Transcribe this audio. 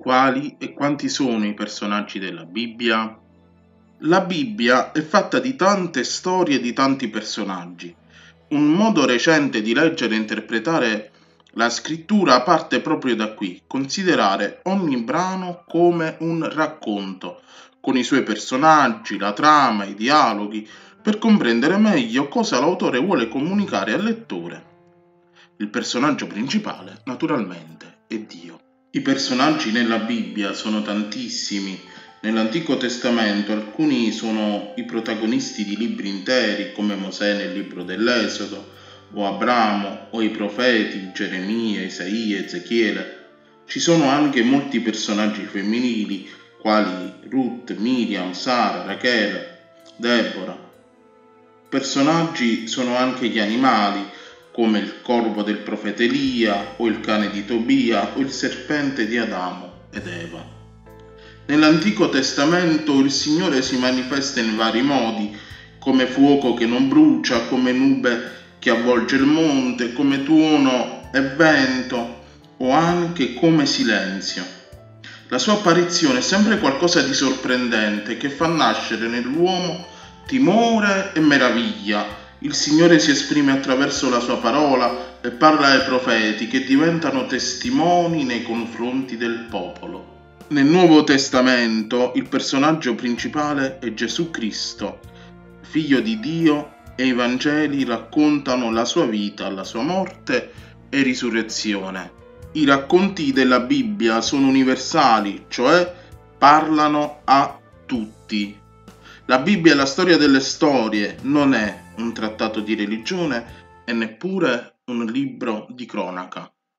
Quali e quanti sono i personaggi della Bibbia? La Bibbia è fatta di tante storie di tanti personaggi. Un modo recente di leggere e interpretare la scrittura parte proprio da qui: considerare ogni brano come un racconto, con i suoi personaggi, la trama, i dialoghi, per comprendere meglio cosa l'autore vuole comunicare al lettore. Il personaggio principale, naturalmente, è Dio. I personaggi nella Bibbia sono tantissimi. Nell'Antico Testamento alcuni sono i protagonisti di libri interi, come Mosè nel libro dell'Esodo, o Abramo, o i profeti Geremia, Isaia, Ezechiele. Ci sono anche molti personaggi femminili, quali Ruth, Miriam, Sara, Rachele, Deborah. Personaggi sono anche gli animali, come il corvo del profeta Elia, o il cane di Tobia, o il serpente di Adamo ed Eva. Nell'Antico Testamento il Signore si manifesta in vari modi, come fuoco che non brucia, come nube che avvolge il monte, come tuono e vento, o anche come silenzio. La sua apparizione è sempre qualcosa di sorprendente che fa nascere nell'uomo timore e meraviglia. Il Signore si esprime attraverso la sua parola e parla ai profeti, che diventano testimoni nei confronti del popolo. Nel Nuovo Testamento il personaggio principale è Gesù Cristo, figlio di Dio, e i Vangeli raccontano la sua vita, la sua morte e risurrezione. I racconti della Bibbia sono universali, cioè parlano a tutti. La Bibbia è la storia delle storie, non è un trattato di religione e neppure un libro di cronaca.